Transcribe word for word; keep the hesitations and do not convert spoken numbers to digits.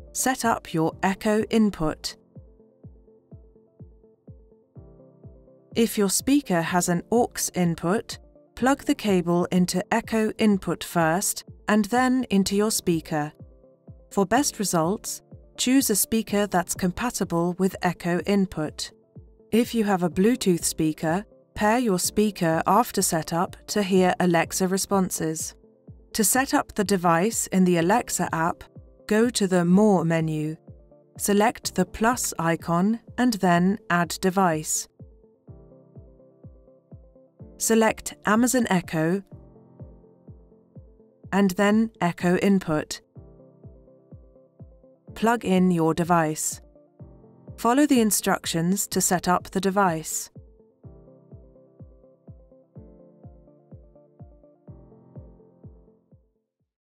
set up your Echo input. If your speaker has an aux input, plug the cable into Echo input first and then into your speaker. For best results, choose a speaker that's compatible with Echo input. If you have a Bluetooth speaker, pair your speaker after setup to hear Alexa responses. To set up the device in the Alexa app, go to the More menu. Select the plus icon and then Add Device. Select Amazon Echo and then Echo Input. Plug in your device. Follow the instructions to set up the device.